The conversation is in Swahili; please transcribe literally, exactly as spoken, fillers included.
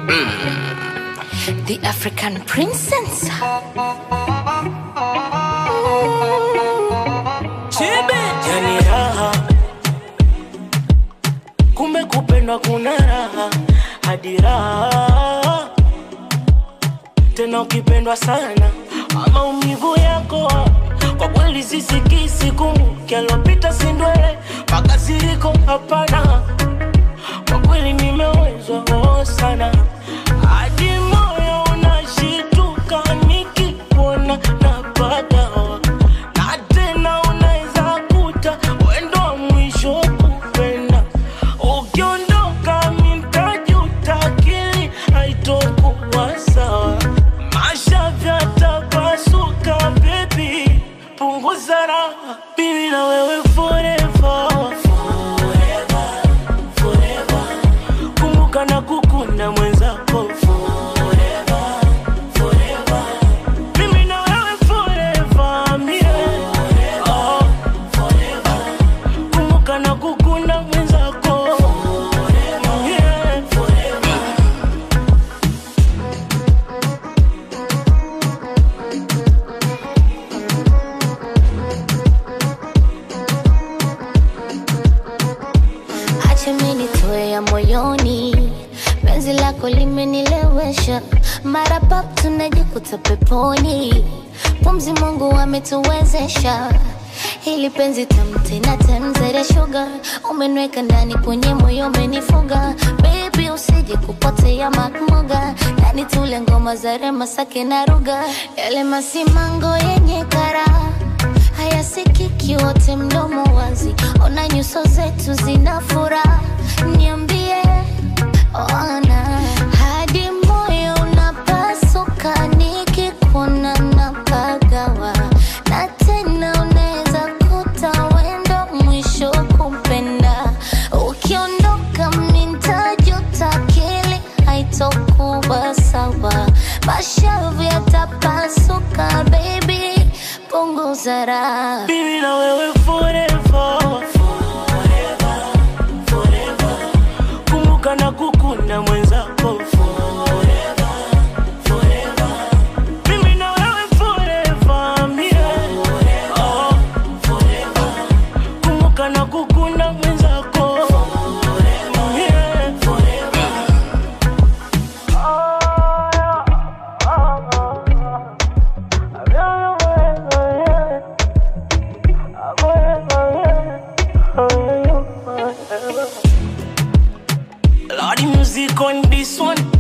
The African princess. Chibi yani raha, kumbe kupendwa kuna raha, hadi raha tena ukipendwa sana, maumivu yako kwa kweli sisikii siku kialopita sindwele, makasiriko hapana, kwa kweli nimewezwa oh sana, hadi moyo unashituka nikikuona napata, na tena unaweza kuta wendo wa mwisho kupenda, ukiondoka mimi nitajuta, akili haitokuwa sawa, mashavu yatapasuka baby, punguza raha, mimi na wewe forever. Na kukunda mwenzako forever, forever. Mimi na wewe forever, mie oh, forever. Kumbuka na kukunda mwenzako forever, yeah, forever. Acha mimi nitoe ya moyoni, penzi lako limenilewesha, mara pap tunajikuta peponi, pumzi Mungu ametuwezesha, hili penzi tamu tena temzere sugar, umenweka ndani kwenye moyo umenifunga, baby usije kupotea makmoga, yani tule ngoma za Rema Sake na Ruga, yale masimango yenye kara hayasikiki wote mdomo wazi, ona nyuso zetu zina furaha, niambie ona, hadi moyo unapasuka nikikuona napagawa, na tena unaweza kuta wendo mwisho kupenda, ukiondoka mimi nitajuta, akili haitokuwa sawa, mashavu yatapasuka baby, punguza raha, mimi na wewe forever, forever, forever. Kumbuka na kukunda mwenzako forever, forever. Mimi na wewe forever, mie oh, forever. Kumbuka na kukunda mwenzako forever, mie forever. Oh, oh, oh, Lordy music on this one.